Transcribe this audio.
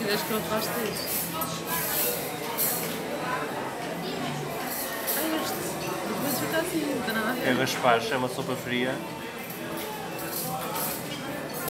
Queres que eu faça isso? Ah, este. Depois fica assim, não tem nada a ver. É raspacho, é uma sopa fria.